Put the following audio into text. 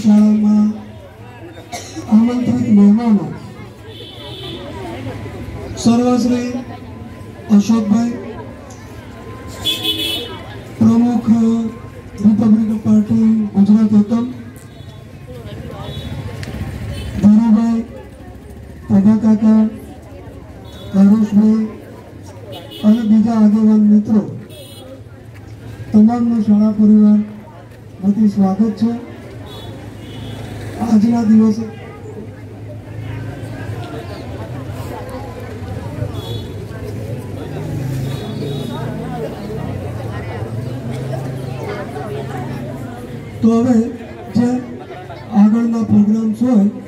શાળામાં આમંત્રિત મહેમાનો સર્વશ્રી અશોકભાઈ, પ્રમુખ રિપબ્લિકન પાર્ટી ગુજરાત એકમ, ધીરુભાઈ, પ્રભાકાકા, હરેશભાઈ અને બીજા આગેવાન મિત્રો, તમામનું શાળા પરિવાર વતી સ્વાગત છે. આજના દિવસે તો હવે જે આગળના પ્રોગ્રામ્સ હોય